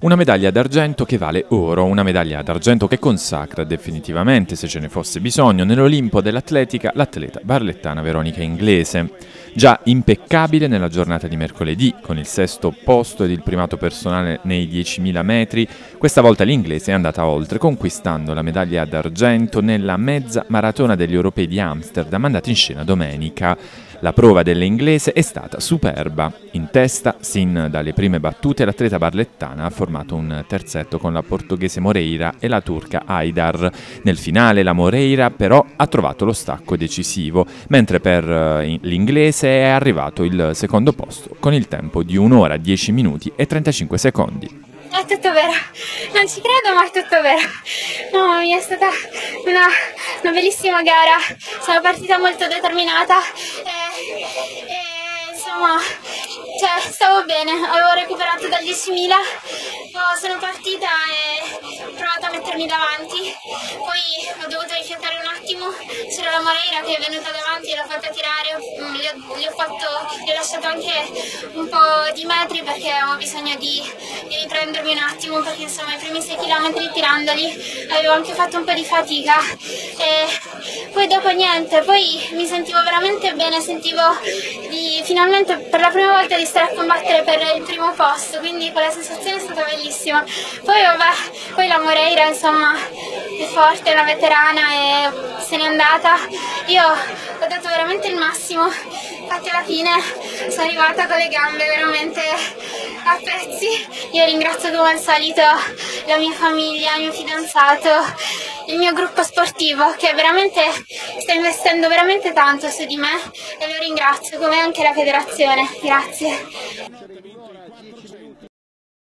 Una medaglia d'argento che vale oro, una medaglia d'argento che consacra definitivamente, se ce ne fosse bisogno, nell'Olimpo dell'atletica l'atleta barlettana Veronica Inglese. Già impeccabile nella giornata di mercoledì, con il sesto posto ed il primato personale nei 10.000 metri, questa volta l'inglese è andata oltre, conquistando la medaglia d'argento nella mezza maratona degli europei di Amsterdam andata in scena domenica. La prova dell'inglese è stata superba. In testa, sin dalle prime battute, l'atleta barlettana ha formato un terzetto con la portoghese Moreira e la turca Haidar. Nel finale la Moreira però ha trovato lo stacco decisivo, mentre per l'inglese è arrivato il secondo posto con il tempo di 1 ora 10 minuti e 35 secondi. È tutto vero, non ci credo ma è tutto vero. Mamma mia, è stata una bellissima gara, sono partita molto determinata e insomma, stavo bene, avevo recuperato dal 10.000, sono partita e ho provato a mettermi davanti, poi ho dovuto rifiatare un attimo, c'era la Moreira che è venuta davanti e l'ho fatta tirare, gli ho lasciato anche un po' di metri perché avevo bisogno di riprendermi un attimo, perché insomma i primi 6 km tirandoli avevo anche fatto un po' di fatica e poi dopo niente, poi mi sentivo veramente bene, sentivo di finalmente per la prima volta di stare a combattere per il primo posto, quindi quella sensazione è stata bellissima. Poi vabbè, poi la Moreira insomma è forte, è una veterana e se n'è andata, io ho dato veramente il massimo, infatti alla fine sono arrivata con le gambe veramente a pezzi. Io ringrazio come al solito la mia famiglia, il mio fidanzato, il mio gruppo sportivo che veramente sta investendo veramente tanto su di me e lo ringrazio, come anche la federazione. Grazie.